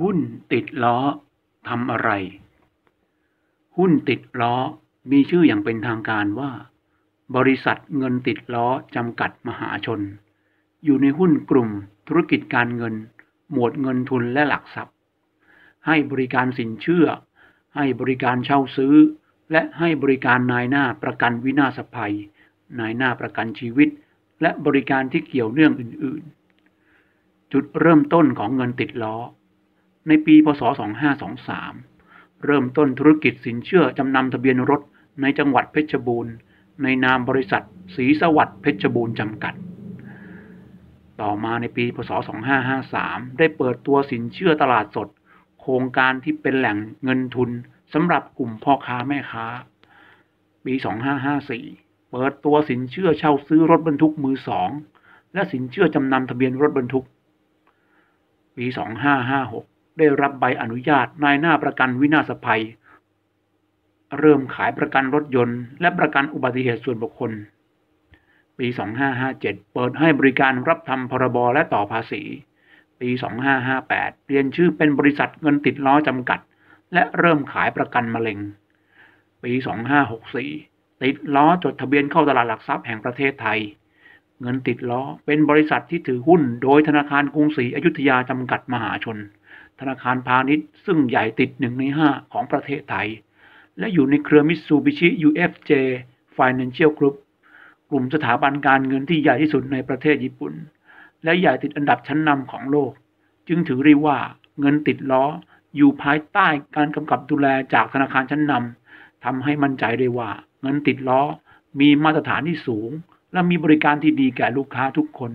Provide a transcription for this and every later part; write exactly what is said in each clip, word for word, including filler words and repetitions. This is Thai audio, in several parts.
หุ้นติดล้อทำอะไร หุ้นติดล้อมีชื่ออย่างเป็นทางการว่า บริษัทเงินติดล้อจำกัดมหาชน อยู่ในหุ้นกลุ่มธุรกิจการเงิน หมวดเงินทุนและหลักทรัพย์ ให้บริการสินเชื่อ ให้บริการเช่าซื้อ และให้บริการนายหน้าประกันวินาศภัย นายหน้าประกันชีวิต และบริการที่เกี่ยวเนื่องอื่นๆ จุดเริ่มต้นของเงินติดล้อ ในปีพ.ศ. สองพันห้าร้อยยี่สิบสาม เริ่มต้นธุรกิจสินเชื่อจำนำทะเบียนรถในจังหวัดเพชรบูรณ์ในนามบริษัทศรีสวัสดิ์เพชรบูรณ์จำกัด ต่อมาในปีพ.ศ. สองพันห้าร้อยห้าสิบสาม ได้เปิดตัวสินเชื่อตลาดสด โครงการที่เป็นแหล่งเงินทุนสำหรับกลุ่มพ่อค้าแม่ค้า ปี สองพันห้าร้อยห้าสิบสี่ เปิดตัวสินเชื่อเช่าซื้อรถบรรทุกมือสองและสินเชื่อจำนำทะเบียนรถบรรทุก ปี สองพันห้าร้อยห้าสิบหก ได้รับใบอนุญาตนายหน้าประกันวินาศภัย เริ่มขายประกันรถยนต์และประกันอุบัติเหตุส่วนบุคคล ปี สองพันห้าร้อยห้าสิบเจ็ด เปิดให้บริการรับทำพรบและต่อภาษี ปี สองพันห้าร้อยห้าสิบแปด เปลี่ยนชื่อเป็นบริษัทเงินติดล้อจำกัดและเริ่มขายประกันมะเร็ง ปี สองพันห้าร้อยหกสิบสี่ ติดล้อจดทะเบียนเข้าตลาดหลักทรัพย์แห่งประเทศไทย เงินติดล้อเป็นบริษัทที่ถือหุ้นโดยธนาคารกรุงศรีอยุธยาจำกัดมหาชน ธนาคารพาณิชย์ซึ่งใหญ่ติดหนึ่งในห้าของประเทศไทยและอยู่ในเครือมิตซูบิชิ ยู เอฟ เจ Financial Group กลุ่มสถาบันการเงินที่ใหญ่ที่สุดในประเทศญี่ปุ่นและใหญ่ติดอันดับชั้นนำของโลกจึงถือได้ว่าเงินติดล้ออยู่ภายใต้การกำกับดูแลจากธนาคารชั้นนำทำให้มั่นใจได้ว่าเงินติดล้อมีมาตรฐานที่สูงและมีบริการที่ดีแก่ลูกค้าทุกคน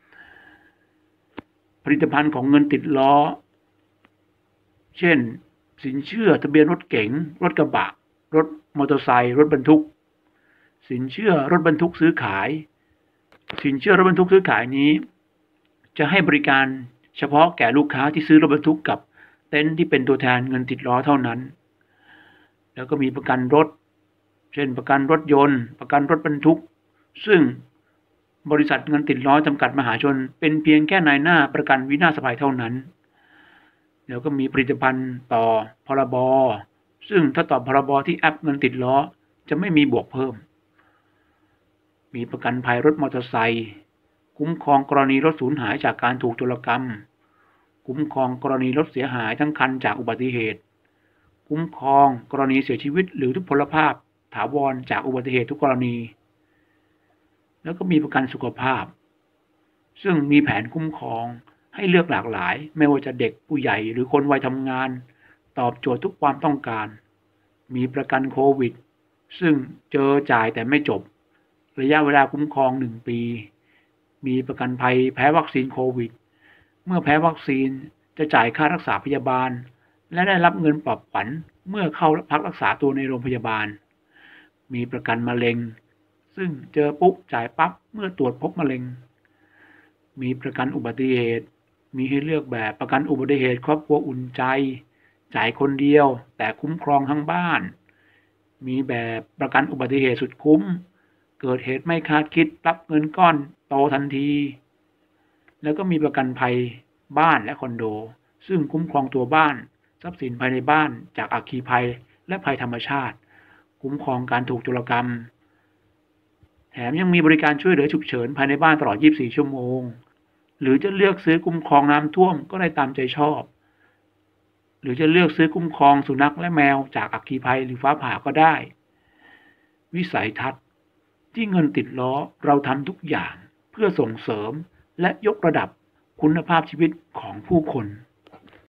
ผลิตภัณฑ์ของเงินติดล้อเช่นสินเชื่อทะเบียนรถเก๋งรถกระบะรถมอเตอร์ไซค์รถบรรทุกสินเชื่อรถบรรทุกซื้อขายสินเชื่อรถบรรทุกซื้อขายนี้จะให้บริการเฉพาะแก่ลูกค้าที่ซื้อรถบรรทุกกับเต็นท์ที่เป็นตัวแทนเงินติดล้อเท่านั้นแล้วก็มีประกันรถเช่นประกันรถยนต์ประกันรถบรรทุกซึ่งบริษัทเงินติดล้อจำกัดมหาชนเป็นเพียงแค่นายหน้าประกันวินาศภัยเท่านั้นแล้วก็มีผลิตภัณฑ์ต่อพรบซึ่งถ้าต่อพรบที่แอปเงินติดล้อจะไม่มีบวกเพิ่มมีประกันภัยรถมอเตอร์ไซค์คุ้มครองกรณีรถสูญหายจากการถูกโจรกรรมคุ้มครองกรณีรถเสียหายทั้งคันจากอุบัติเหตุคุ้มครองกรณีเสียชีวิตหรือทุพพลภาพถาวรจากอุบัติเหตุทุกกรณีแล้วก็มีประกันสุขภาพซึ่งมีแผนคุ้มครองให้เลือกหลากหลายไม่ว่าจะเด็กผู้ใหญ่หรือคนวัยทำงานตอบโจทย์ทุกความต้องการมีประกันโควิดซึ่งเจอจ่ายแต่ไม่จบระยะเวลาคุ้มครองหนึ่งปีมีประกันภัยแพ้วัคซีนโควิดเมื่อแพ้วัคซีนจะจ่ายค่ารักษาพยาบาลและได้รับเงินปลอบขวัญเมื่อเข้าพักรักษาตัวในโรงพยาบาลมีประกันมะเร็งซึ่งเจอปุ๊บจ่ายปั๊บเมื่อตรวจพบมะเร็งมีประกันอุบัติเหตุมีให้เลือกแบบประกันอุบัติเหตุครอบครัวอุ่นใจจ่ายคนเดียวแต่คุ้มครองทั้งบ้านมีแบบประกันอุบัติเหตุสุดคุ้มเกิดเหตุไม่คาดคิดรับเงินก้อนโตทันทีแล้วก็มีประกันภัยบ้านและคอนโดซึ่งคุ้มครองตัวบ้านทรัพย์สินภายในบ้านจากอัคคีภัยและภัยธรรมชาติคุ้มครองการถูกโจรกรรมแถมยังมีบริการช่วยเหลือฉุกเฉินภายในบ้านตลอดยี่สิบสี่ชั่วโมงหรือจะเลือกซื้อคุ้มครองน้ำท่วมก็ได้ตามใจชอบหรือจะเลือกซื้อคุ้มครองสุนัขและแมวจากอัคคีภัยหรือฟ้าผ่าก็ได้วิสัยทัศน์ที่เงินติดล้อเราทำทุกอย่างเพื่อส่งเสริมและยกระดับคุณภาพชีวิตของผู้คน